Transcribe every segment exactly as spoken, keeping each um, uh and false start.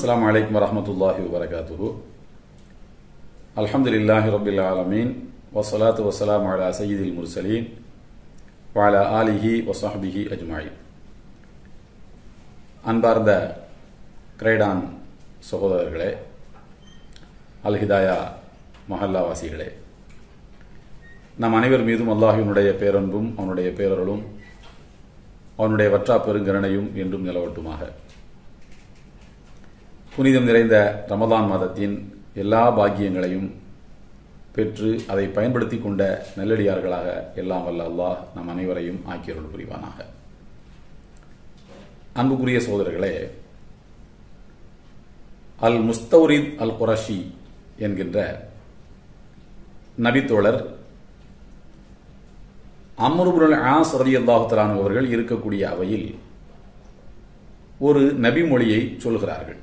அஸ்ஸலாமு அலைக்கும் வரஹ்மத்துல்லாஹி வபரகாத்துஹு. அல்ஹம்துலில்லாஹி ரப்பில் ஆலமீன் வஸ்ஸலாத்து வஸ்ஸலாமு அலா சய்யிதில் முர்சலீன் வ அலா ஆலிஹி வஸஹ்பிஹி அஜ்மஈன். அன்பார்ந்த கிரைடான் சகோதரர்களே, அல் ஹிதாயா மஹல்லாவாசிகளே, நம் அனைவர் மீதும் அல்லாஹ்வினுடைய பேரன்பும் அவனுடைய பேரருளும் அவனுடைய வற்றா பெருங்கருணையும் என்றும் நிலவட்டுமாக. புனிதம் நிறைந்த ரமதான் மாதத்தின் எல்லா பாக்கியங்களையும் பெற்று அதை பயன்படுத்தி கொண்ட நல்லடியார்களாக எல்லாம் வல்ல அல்லாஹ் நம் அனைவரையும் ஆக்கியருள் புரிவானாக. அன்புக்குரிய சகோதரர்களே, அல் முஸ்தௌரித் அல் குரஷி என்கின்ற நபித்தோழர் அம்ர் இப்னுல் ஆஸ் ரலியல்லாஹு தஆலா அன்ஹு அவர்கள் இருக்கக்கூடிய அவையில் ஒரு நபிமொழியை சொல்கிறார்கள்.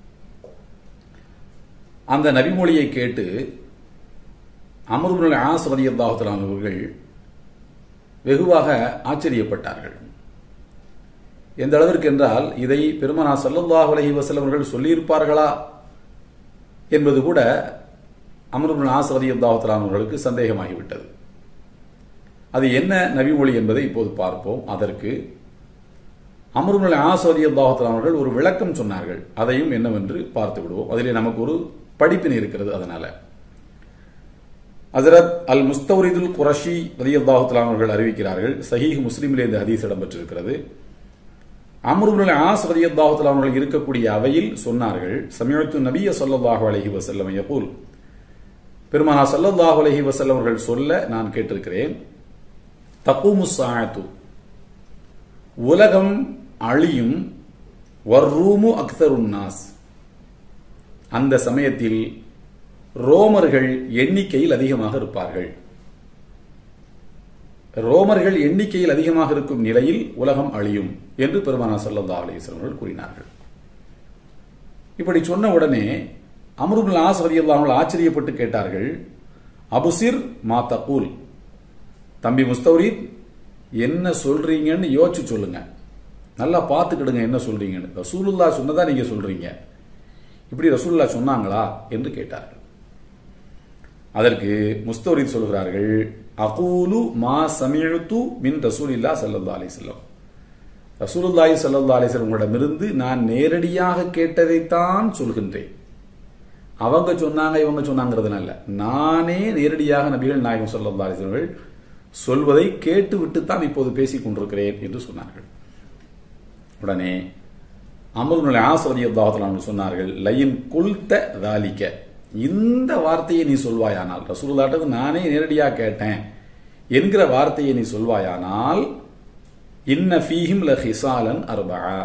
அந்த நபிமொழியை கேட்டு அம்ர் இப்னுல் ஆஸ் ரலியல்லாஹு தஆலா அன்ஹு அவர்கள் வெகுவாக ஆச்சரியப்பட்டார்கள். எந்த அளவிற்கு என்றால், இதை பெருமானார் ஸல்லல்லாஹு அலைஹி வஸல்லம் அவர்கள் சொல்லியிருப்பார்களா என்பது கூட அம்ர் இப்னுல் ஆஸ் ரலியல்லாஹு தஆலா அன்ஹு அவர்களுக்கு சந்தேகமாகிவிட்டது. அது என்ன நபிமொழி என்பதை இப்போது பார்ப்போம். அதற்கு அம்ர் இப்னுல் ஆஸ் ரலியல்லாஹு தஆலா அவர்கள் ஒரு விளக்கம் சொன்னார்கள். அதையும் என்னவென்று பார்த்து விடுவோம். அதிலே நமக்கு ஒரு படிப்பினை இருக்கிறது. அதனால ஹஜ்ரத் அல் முஸ்தௌரிதுல் குரஷி ரலியல்லாஹு தஆலா அவர்கள் அறிவிக்கிறார்கள், சஹீஹ் முஸ்லிமிலே இந்த ஹதீஸ் இடம்பெற்றிருக்கிறது. அம்ர் இப்னுல் ஆஸ் ரலியல்லாஹு தஆலா அவர்கள் இருக்கக்கூடிய அவையில் சொன்னார்கள், சமிஅத்து நபிய ஸல்லல்லாஹு அலைஹி வஸல்லம் யகூல், பெருமானார் ஸல்லல்லாஹு அலைஹி வஸல்லம் அவர்கள் சொல்ல நான் கேட்டிருக்கிறேன், தகூமு ஸாஅத்து, உலகம் அழியும், வர்ரூமு அக்ஸருன் நாஸ், அந்த சமயத்தில் ரோமர்கள் எண்ணிக்கையில் அதிகமாக இருப்பார்கள். ரோமர்கள் எண்ணிக்கையில் அதிகமாக இருக்கும் நிலையில் உலகம் அழியும் என்று பெருமானார் ஸல்லல்லாஹு அலைஹி வஸல்லம் அவர்கள் கூறினார்கள். இப்படி சொன்ன உடனே அம்ர் இப்னுல் ஆஸ் ரலியல்லாஹு அன்ஹு ஆச்சரியப்பட்டு கேட்டார்கள், அபுசிர் மா தகூல், தம்பி முஸ்தௌரித், என்ன சொல்றீங்கன்னு யோசிச்சு சொல்லுங்க, நல்லா பார்த்துக்கிடுங்க என்ன சொல்றீங்கன்னு. ரசூலுல்லாஹ் சொன்னதா நீங்க சொல்றீங்க, இப்படி ரசூலுல்லாஹ் சொன்னாங்களா என்று கேட்டார்கள். அதற்கு முஸ்தௌரித் சொல்கிறார்கள், அகூலு மா சமிஅத்து மின் ரசூலில்லாஹ் ஸல்லல்லாஹு அலைஹி வஸல்லம், ரசூலுல்லாஹி ஸல்லல்லாஹு அலைஹி வஸல்லம் உங்களிடமிருந்து நான் நேரடியாக கேட்டதைத்தான் சொல்கின்றேன். அவங்க சொன்னாங்க இவங்க சொன்னாங்கிறதுனால, நானே நேரடியாக நபிகள் நாயகம் ஸல்லல்லாஹு அலைஹி வஸல்லம் சொல்வதை கேட்டு விட்டுத்தான் இப்போது பேசிக் கொண்டிருக்கிறேன் என்று சொன்னார்கள். உடனே அம்ர் இப்னுல் ஆஸ் ரலியல்லாஹு தஆலா அன்ஹு சொன்னார்கள், லயின் குல்த தாலிக, இந்த வார்த்தையை நீ சொல்வாயானால், ரசூலுல்லாஹ்ட்ட நானே நேரடியாக கேட்டேன் என்கிற வார்த்தையை நீ சொல்வாயானால், இன்ன ஃபீஹிம் லஹிசாலன் அர்பஆ,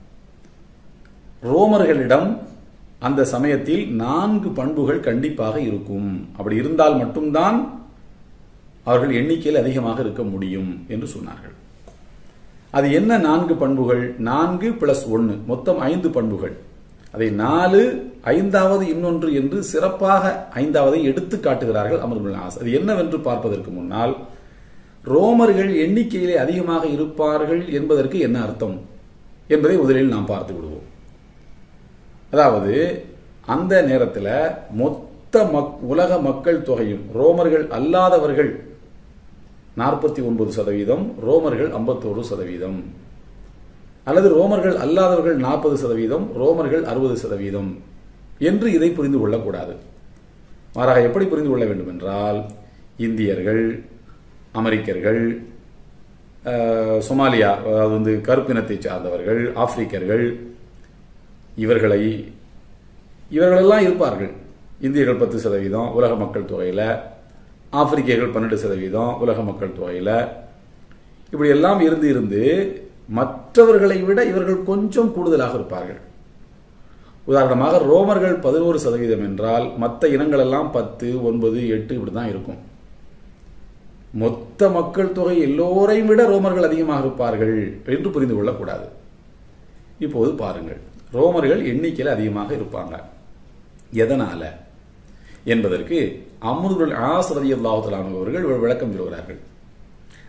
ரோமர்களிடம் அந்த சமயத்தில் நான்கு பண்புகள் கண்டிப்பாக இருக்கும். அப்படி இருந்தால் மட்டும்தான் அவர்கள் எண்ணிக்கையில் அதிகமாக இருக்க முடியும் என்று சொன்னார்கள். அது என்ன நான்கு பண்புகள்? நான்கு பிளஸ் ஒன்னு, மொத்தம் ஐந்து பண்புகள். அதை நாலு, ஐந்தாவது இன்னொன்று என்று சிறப்பாக ஐந்தாவதை எடுத்து காட்டுகிறார்கள் அம்ர் இப்னுல் ஆஸ். அது என்னவென்று பார்ப்பதற்கு முன்னால், ரோமர்கள் எண்ணிக்கையிலே அதிகமாக இருப்பார்கள் என்பதற்கு என்ன அர்த்தம் என்பதை முதலில் நாம் பார்த்து விடுவோம். அதாவது அந்த நேரத்தில் மொத்த உலக மக்கள் தொகையும் ரோமர்கள் அல்லாதவர்கள் நாற்பத்தி ஒன்பது சதவீதம், ரோமர்கள் ஐம்பத்தோரு சதவீதம், அல்லது ரோமர்கள் அல்லாதவர்கள் நாற்பது சதவீதம், ரோமர்கள் அறுபது சதவீதம் என்று இதை புரிந்து கொள்ளக்கூடாது. மாறாக எப்படி புரிந்து கொள்ள வேண்டும் என்றால், இந்தியர்கள், அமெரிக்கர்கள், சொமாலியா, அதாவது வந்து கருப்பினத்தை சார்ந்தவர்கள், ஆப்பிரிக்கர்கள், இவர்களை இவர்களெல்லாம் இருப்பார்கள். இந்தியர்கள் பத்து சதவீதம் உலக மக்கள் தொகையில், ஆப்பிரிக்கர்கள் பன்னெண்டு சதவீதம் உலக மக்கள் தொகையில், இப்படி எல்லாம் இருந்து இருந்து மற்றவர்களை விட இவர்கள் கொஞ்சம் கூடுதலாக இருப்பார்கள். உதாரணமாக ரோமர்கள் பதினோரு சதவீதம் என்றால் மற்ற இனங்கள் எல்லாம் பத்து, ஒன்பது, எட்டு இப்படிதான் இருக்கும். மொத்த மக்கள் தொகை எல்லோரையும் விட ரோமர்கள் அதிகமாக இருப்பார்கள் என்று புரிந்து கொள்ளக்கூடாது. இப்போது பாருங்கள், ரோமர்கள் எண்ணிக்கையில் அதிகமாக இருப்பாங்க. எதனால என்பதற்கு அம்ர் இப்னுல் ஆஸ் ரலியல்லாஹு தஆலா அவர்கள் விளக்கம் சொல்கிறார்கள்.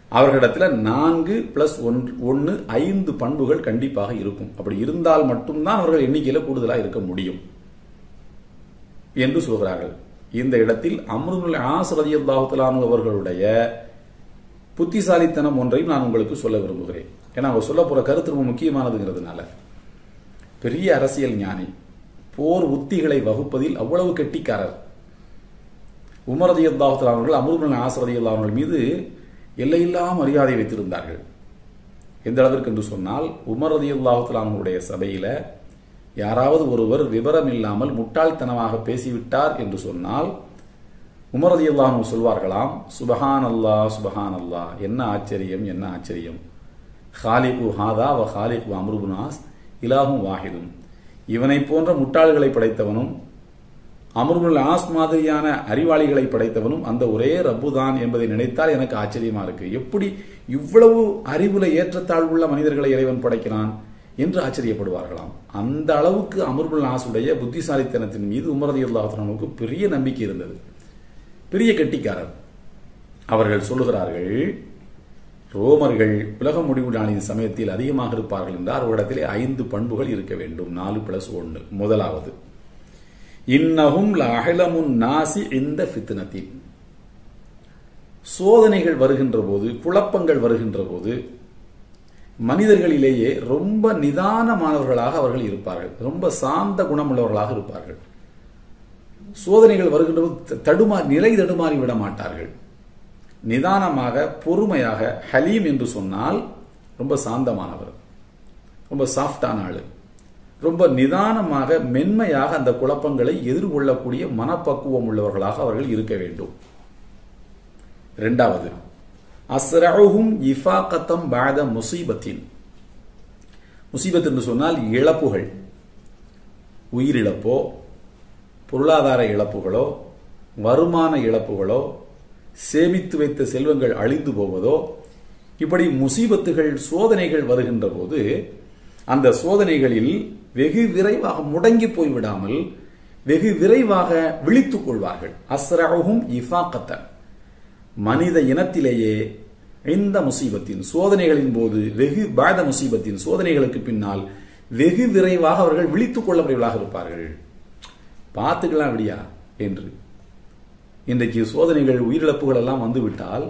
அவர்களிடத்துல நான்கு பிளஸ் ஒன்று ஒன்னு ஐந்து பண்புகள் கண்டிப்பாக இருக்கும். அப்படி இருந்தால் மட்டும்தான் அவர்கள் எண்ணிக்கையில கூடுதலாக இருக்க முடியும் என்று சொல்கிறார்கள். இந்த இடத்தில் அம்ர் இப்னுல் ஆஸ் ரலியல்லாஹு தஆலா அன்ஹு அவர்களுடைய புத்திசாலித்தனம் ஒன்றையும் நான் உங்களுக்கு சொல்ல விரும்புகிறேன். ஏன்னா அவர் சொல்ல போற கருத்து ரொம்ப முக்கியமானதுங்கிறதுனால. பெரிய அரசியல் ஞானி, போர் உத்திகளை வகுப்பதில் அவ்வளவு கெட்டிக்காரர். உமர் ரலியல்லாஹு தஆலா அவர்கள் அம்ர் இப்னுல் ஆஸ் ரலியல்லாஹு அன்ஹு மீது எல்லையில்லா மரியாதை வைத்திருந்தார்கள். எந்த அளவிற்கு என்று சொன்னால், உமர் ரலியல்லாஹு தஆலா அவர்களுடைய சபையில யாராவது ஒருவர் விவரம் இல்லாமல் முட்டாள்தனமாக பேசிவிட்டார் என்று சொன்னால் உமர் ரலியல்லாஹு அன்ஹு சொல்வார்களாம், சுபஹான் அல்லாஹ் சுபஹான் அல்லாஹ், என்ன ஆச்சரியம் என்ன ஆச்சரியம், ஹாலிகு ஹாதா வ ஹாலிகு அம்ர் இப்னு ஆஸ் இலாஹும் வாஹிதும், இவனை போன்ற முட்டாள்களை படைத்தவனும் அம்ர் இப்னுல் ஆஸ் மாதிரியான அறிவாளிகளை படைத்தவனும் அந்த ஒரே ரப்பு தான் என்பதை நினைத்தால் எனக்கு ஆச்சரியமா இருக்கு. எப்படி இவ்வளவு அறிவுல ஏற்றத்தாழ்வுள்ள மனிதர்களை இறைவன் படைக்கிறான் என்று ஆச்சரியப்படுவார்களாம். அந்த அளவுக்கு அம்ர் இப்னுல் ஆஸுடைய புத்திசாலித்தனத்தின் மீது உமர் ரலியல்லாஹு அன்ஹுவுக்கு பெரிய நம்பிக்கை இருந்தது. பெரிய கெட்டிக்காரர். அவர்கள் சொல்லுகிறார்கள், ரோமர்கள் உலக முடிவு நாளின் சமயத்தில் அதிகமாக இருப்பார்கள் என்றால் அவர்களிடத்திலே ஐந்து பண்புகள் இருக்க வேண்டும். நாலு பிளஸ் ஒன்று. முதலாவது, இன்னஹும் லஅஹலமுன் நாசி இந்த ஃபித்னத்தின், சோதனைகள் வருகின்ற போது, குழப்பங்கள் வருகின்ற போது மனிதர்களிலேயே ரொம்ப நிதானமானவர்களாக அவர்கள் இருப்பார்கள். ரொம்ப சாந்த குணமுள்ளவர்களாக இருப்பார்கள். சோதனைகள் வருகின்ற போது தடுமா நிலை தடுமாறி விட மாட்டார்கள். நிதானமாக பொறுமையாக, ஹலீம் என்று சொன்னால் ரொம்ப சாந்தமானவர், ரொம்ப சாஃப்டான ஆளு, ரொம்ப நிதானமாக மென்மையாக அந்த குழப்பங்களை எதிர்கொள்ளக்கூடிய மனப்பக்குவம் உள்ளவர்களாக அவர்கள் இருக்க வேண்டும். இரண்டாவது, அஸ்ரஉஹும் இஃபாகத்தம் பஅத முஸீபத்தின், முஸீபத் என்று சொன்னால் இழப்புகள், உயிரிழப்போ பொருளாதார இழப்புகளோ வருமான இழப்புகளோ சேமித்து வைத்த செல்வங்கள் அழிந்து போவதோ, இப்படி முசீபத்துகள் சோதனைகள் வருகின்ற போது அந்த சோதனைகளில் வெகு விரைவாக முடங்கி போய்விடாமல் வெகு விரைவாக விழித்துக் கொள்வார்கள். அஸ்ரஉஹும் இஃபாகத்தன், மனித இனத்திலேயே இந்த முசீபத்தின் சோதனைகளின் போது வெகு பாத முசீபத்தின் சோதனைகளுக்கு பின்னால் வெகு விரைவாக அவர்கள் விழித்துக் கொள்ளக்கூடியவர்களாக இருப்பார்கள். பார்த்துக்கலாம் விடியா என்று. இன்றைக்கு சோதனைகள் உயிரிழப்புகள் எல்லாம் வந்துவிட்டால்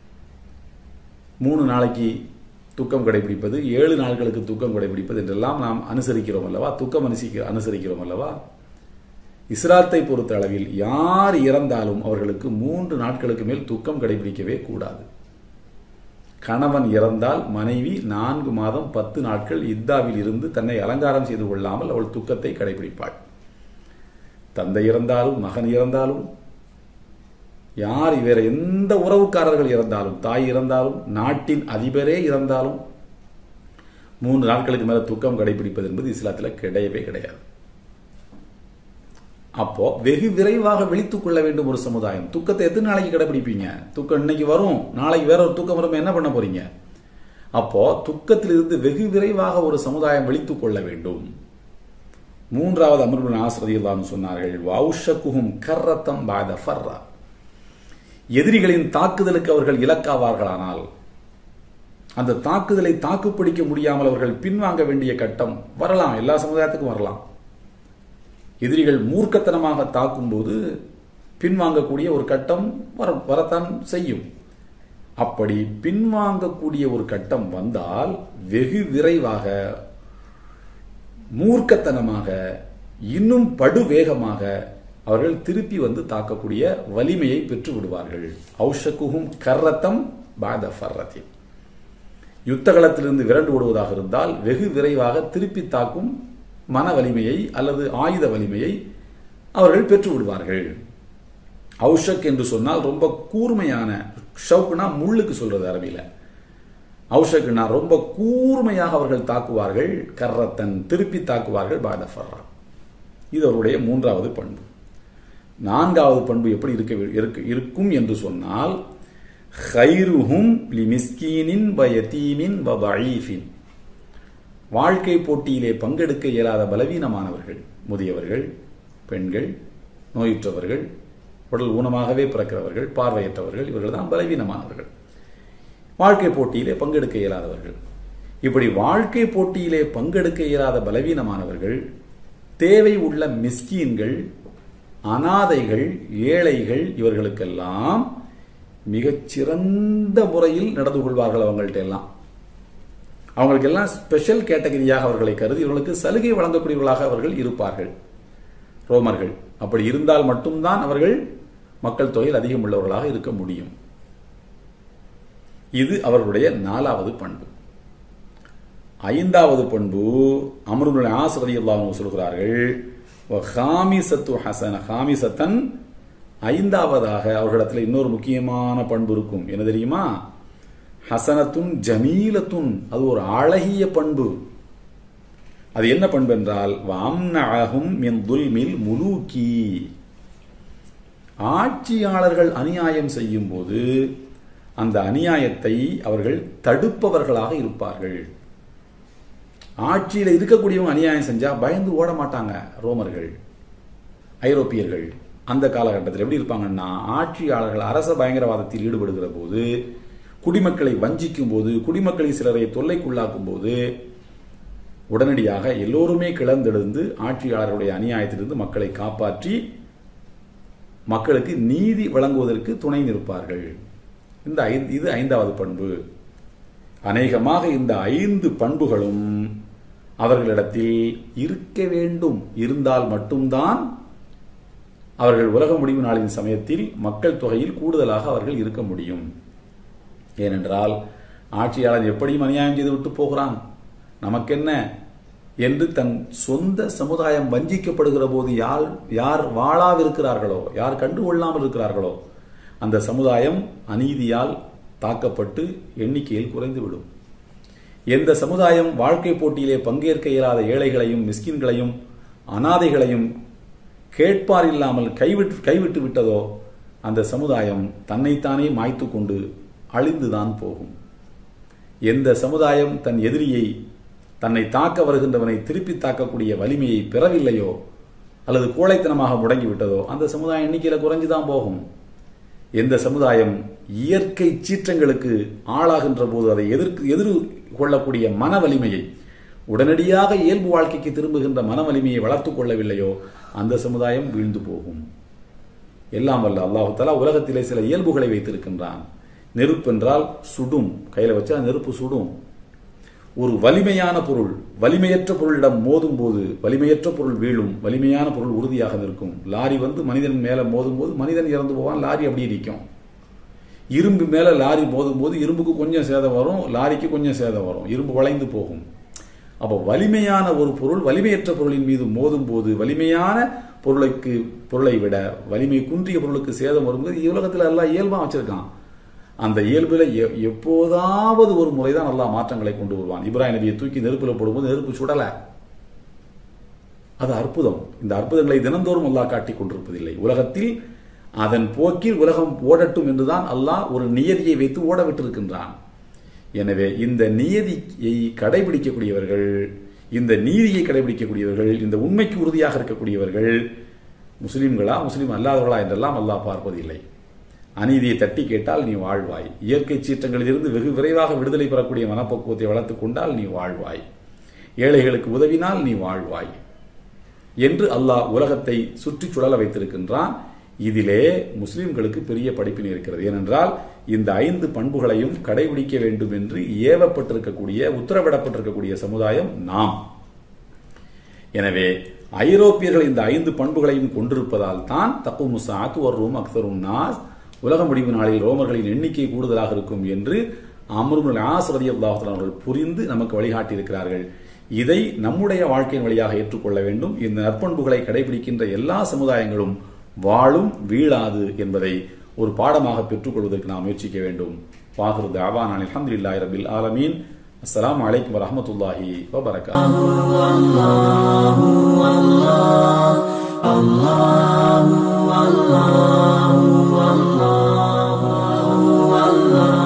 மூணு நாளைக்கு துக்கம் கடைபிடிப்பது, ஏழு நாட்களுக்கு துக்கம் கடைபிடிப்பது என்றெல்லாம் நாம் அனுசரிக்கிறோம் அல்லவா, துக்கம் அனுசரிக்கிறோம் அல்லவா. இஸ்லாத்தை பொறுத்த அளவில் யார் இறந்தாலும் அவர்களுக்கு மூன்று நாட்களுக்கு மேல் துக்கம் கடைபிடிக்கவே கூடாது. கணவன் இறந்தால் மனைவி நான்கு மாதம் பத்து நாட்கள் இத்தாவில் இருந்து தன்னை அலங்காரம் செய்து கொள்ளாமல் அவள் துக்கத்தை கடைபிடிப்பாள். தந்தை இறந்தாலும் மகன் இறந்தாலும் யார் வேற எந்த உறவுக்காரர்கள் இறந்தாலும், தாய் இறந்தாலும், நாட்டின் அதிபரே இறந்தாலும் மூன்று நாட்களுக்கு மேல துக்கம் கடைபிடிப்பது என்பது இஸ்லாத்தில் கிடையவே கிடையாது. அப்போ வெகு விரைவாக விழித்துக் கொள்ள வேண்டும் ஒரு சமுதாயம். துக்கத்தை எத்தனை நாளைக்கு கடைபிடிப்பீங்க? துக்கம் இன்னைக்கு வரும், நாளைக்கு வேற ஒரு துக்கம் வரும், என்ன பண்ண போறீங்க? அப்போ துக்கத்திலிருந்து வெகு விரைவாக ஒரு சமுதாயம் விழித்துக் கொள்ள வேண்டும். மூன்றாவது அம்ர் இப்னு ஆஸ் ரலியல்லாஹு அன்ஹு சொன்னார்கள், வௌஷகுஹும் கர்ரத்தம் பஅத ஃபர்ரா, எதிரிகளின் தாக்குதலுக்கு அவர்கள் இலக்காவார்களானால் அந்த தாக்குதலை தாக்குப்பிடிக்க முடியாமல் அவர்கள் பின்வாங்க வேண்டிய கட்டம் வரலாம். எல்லா சமுதாயத்துக்கும் வரலாம். எதிரிகள் மூர்க்கத்தனமாக தாக்கும் போது பின்வாங்கக்கூடிய ஒரு கட்டம் வர வரத்தான் செய்யும். அப்படி பின்வாங்கக்கூடிய ஒரு கட்டம் வந்தால் வெகு விரைவாக மூர்க்கத்தனமாக இன்னும் படுவேகமாக அவர்கள் திருப்பி வந்து தாக்கக்கூடிய வலிமையை பெற்று விடுவார்கள். ஔஷகுஹும் கர்ரத்தம் பஅத ஃபர்ரத்தின், யுத்த களத்திலிருந்து விரண்டு விடுவதாக இருந்தால் வெகு விரைவாக திருப்பி தாக்கும் மன வலிமையை அல்லது ஆயுத வலிமையை அவர்கள் பெற்று விடுவார்கள். ஔஷக் என்று சொன்னால் ரொம்ப கூர்மையான, ஷவுக்னா முள்ளுக்கு சொல்றது அரபியில, ஔஷக்னா ரொம்ப கூர்மையாக அவர்கள் தாக்குவார்கள். கர்ரத்தன், திருப்பி தாக்குவார்கள். பஅத ஃபர்ரா, இது அவருடைய மூன்றாவது பண்பு. நான்காவது பண்பு எப்படி இருக்க இருக்கும் என்று சொன்னால், கைருஹும் லிமிஸ்கீனின் வயதீமின் வதஈஃபின், வாழ்க்கை போட்டியிலே பங்கெடுக்க இயலாத பலவீனமானவர்கள், முதியவர்கள், பெண்கள், நோயுற்றவர்கள், உடல் ஊனமாகவே பிறக்கிறவர்கள், பார்வையற்றவர்கள், இவர்கள் தான் பலவீனமானவர்கள். வாழ்க்கை போட்டியிலே பங்கெடுக்க இயலாதவர்கள். இப்படி வாழ்க்கை போட்டியிலே பங்கெடுக்க இயலாத பலவீனமானவர்கள், தேவை உள்ள மிஸ்கீன்கள், அனாதைகள், ஏழைகள், இவர்களுக்கெல்லாம் மிகச்சிறந்த முறையில் நடந்து கொள்வார்கள். அவங்கள்ட்ட எல்லாம் அவங்களுக்கு எல்லாம் ஸ்பெஷல் கேட்டகரியாக அவர்களை கருதி இவர்களுக்கு சலுகை வழங்கக்கூடியவர்களாக அவர்கள் இருப்பார்கள் ரோமர்கள். அப்படி இருந்தால் மட்டும்தான் அவர்கள் மக்கள் தொகையில் அதிகம் உள்ளவர்களாக இருக்க முடியும். இது அவர்களுடைய நாலாவது பண்பு. ஐந்தாவது பண்பு அம்ர் இப்னு ஆஸ் ரலியல்லாஹு அன்ஹு சொல்கிறார்கள், வகாமிசத்து ஹஸன, ஹாமிசத்தன் ஐந்தாவதாக அவர்களிடத்தில் இன்னொரு முக்கியமான பண்பு இருக்கும். என்ன தெரியுமா? ஹசனத்துன் ஜமீலத்துன், அது ஒரு அழகிய பண்பு. அது என்ன பண்பு என்றால், வஅம்னஅஹும் மின் துல்மில் முலூகி, ஆட்சியாளர்கள் அநியாயம் செய்யும் போது அந்த அநியாயத்தை அவர்கள் தடுப்பவர்களாக இருப்பார்கள். ஆட்சியில் இருக்கக்கூடியவங்க அநியாயம் செஞ்சா பயந்து ஓட மாட்டாங்க ரோமர்கள், ஐரோப்பியர்கள். அந்த காலகட்டத்தில் எப்படி இருப்பாங்கன்னா, ஆட்சியாளர்கள் அரச பயங்கரவாதத்தில் ஈடுபடுகிற போது, குடிமக்களை வஞ்சிக்கும் போது, குடிமக்களை சிலரை தொல்லைக்குள்ளாக்கும் போது உடனடியாக எல்லோருமே கிளர்ந்தெழுந்து ஆட்சியாளர்களுடைய அநியாயத்திலிருந்து மக்களை காப்பாற்றி மக்களுக்கு நீதி வழங்குவதற்கு துணை நிற்பார்கள். இந்த இது ஐந்தாவது பண்பு. அநேகமாக இந்த ஐந்து பண்புகளும் அவர்களிடத்தில் இருக்க வேண்டும். இருந்தால் மட்டும்தான் அவர்கள் உலக முடிவு நாளின் சமயத்தில் மக்கள் தொகையில் கூடுதலாக அவர்கள் இருக்க முடியும். ஏனென்றால் ஆட்சியாளர் எப்படியும் அநியாயம் செய்து விட்டு போகிறான், நமக்கென்ன என்று தன் சொந்த சமுதாயம் வஞ்சிக்கப்படுகிற போது யார் யார் வாழாவிருக்கிறார்களோ, யார் கண்டுகொள்ளாமல் இருக்கிறார்களோ, அந்த சமுதாயம் அநீதியால் தாக்கப்பட்டு எண்ணிக்கையில் குறைந்துவிடும். எந்த சமுதாயம் வாழ்க்கை போட்டியிலே பங்கேற்க இயலாத ஏழைகளையும் மிஸ்கின்களையும் அனாதைகளையும் கேட்பார் இல்லாமல் கைவிட்டு கைவிட்டு விட்டதோ அந்த சமுதாயம் தன்னைத்தானே மாய்த்து கொண்டு அழிந்துதான் போகும். எந்த சமுதாயம் தன் எதிரியை, தன்னை தாக்க வருகின்றவனை திருப்பி தாக்கக்கூடிய வலிமையை பெறவில்லையோ அல்லது கோழைத்தனமாக முடங்கிவிட்டதோ அந்த சமுதாயம் எண்ணிக்கையில குறைஞ்சுதான் போகும். எந்த சமுதாயம் இயற்கை சீற்றங்களுக்கு ஆளாகின்ற போது அதை எதிர்க்கு எதிர்கொள்ளக்கூடிய மன வலிமையை, உடனடியாக இயல்பு வாழ்க்கைக்கு திரும்புகின்ற மன வலிமையை வளர்த்துக் கொள்ளவில்லையோ அந்த சமுதாயம் வீழ்ந்து போகும். எல்லாம் வல்ல அல்லாஹு தஆலா உலகத்திலே சில இயல்புகளை வைத்திருக்கின்றான். நெருப்பு என்றால் சுடும், கையில வச்சா நெருப்பு சுடும். ஒரு வலிமையான பொருள் வலிமையற்ற பொருளிடம் மோதும் போது வலிமையற்ற பொருள் வீழும், வலிமையான பொருள் உறுதியாக நிற்கும். லாரி வந்து மனிதன் மேல மோதும் போது மனிதன் இறந்து போவான், லாரி அப்படியே நிற்கும். இரும்பு மேல லாரி மோதும் போது இரும்புக்கு கொஞ்சம் சேதம் வரும், லாரிக்கு கொஞ்சம் சேதம் வரும், இரும்பு வளைந்து போகும். அப்போ வலிமையான ஒரு பொருள் வலிமையற்ற பொருளின் மீது மோதும் போது வலிமையான பொருளுக்கு பொருளை விட வலிமை குன்றிய பொருளுக்கு சேதம் வரும்போது உலகத்தில் எல்லாம் இயல்பா வச்சிருக்கான். அந்த இயல்புல எப்போதாவது ஒரு முறைதான் நல்லா மாற்றங்களை கொண்டு வருவான். இப்ராஹிம் நபியை தூக்கி நெருப்புல போடும்போது நெருப்பு சுடல, அது அற்புதம். இந்த அற்புதங்களை தினந்தோறும் அல்லாஹ் காட்டிக் கொண்டிருப்பதில்லை. உலகத்தில் அதன் போக்கில் உலகம் ஓடட்டும் என்றுதான் அல்லாஹ் ஒரு நியதியை வைத்து ஓட விட்டிருக்கின்றான். எனவே இந்த நியதியை கடைபிடிக்கக்கூடியவர்கள், இந்த நீதியை கடைபிடிக்கக்கூடியவர்கள், இந்த உண்மைக்கு உறுதியாக இருக்கக்கூடியவர்கள் முஸ்லிம்களா முஸ்லிம் அல்லாதவர்களா என்றெல்லாம் அல்லாஹ் பார்ப்பதில்லை. அநீதியை தட்டி கேட்டால் நீ வாழ்வாய், இயற்கை சீற்றங்களிலிருந்து வெகு விரைவாக விடுதலை பெறக்கூடிய மனப்பக்குவத்தை வளர்த்துக் கொண்டால் நீ வாழ்வாய், ஏழைகளுக்கு உதவினால் நீ வாழ்வாய் என்று அல்லாஹ் உலகத்தை சுற்றி சுழல வைத்திருக்கின்றான். இதிலே முஸ்லிம்களுக்கு பெரிய படிப்பினை இருக்கிறது. ஏனென்றால் இந்த ஐந்து பண்புகளையும் கடைபிடிக்க வேண்டும் என்று ஏவப்பட்டிருக்கக்கூடிய, உத்தரவிடப்பட்டிருக்கக்கூடிய சமுதாயம் நாம். எனவே ஐரோப்பியர்கள் இந்த ஐந்து பண்புகளையும் கொண்டிருப்பதால் தான் தக்குமு ஸாஅத்து வர்ரும் அக்ஸருன் நாஸ், உலக முடிவு நாளில் ரோமர்களின் எண்ணிக்கை கூடுதலாக இருக்கும் என்று அம்ர் இப்னு ஆஸ் ரலியல்லாஹு அன்ஹு அவர்கள் புரிந்து நமக்கு வழிகாட்டி இருக்கிறார்கள். இதை நம்முடைய வாழ்க்கையின் வழியாக ஏற்றுக்கொள்ள வேண்டும். இந்த நற்பண்புகளை கடைபிடிக்கின்ற எல்லா சமுதாயங்களும் வாழும், வீழாது என்பதை ஒரு பாடமாக பெற்றுக்கொள்வதற்கு நாம் முயற்சிக்க வேண்டும். வாஹிரு தஅவானா அல்ஹம்துலில்லாஹி ரப்பில் ஆலமீன். அஸ்ஸலாமு அலைக்கும் வரஹ்மத்துல்லாஹி வபரகாத்துஹு.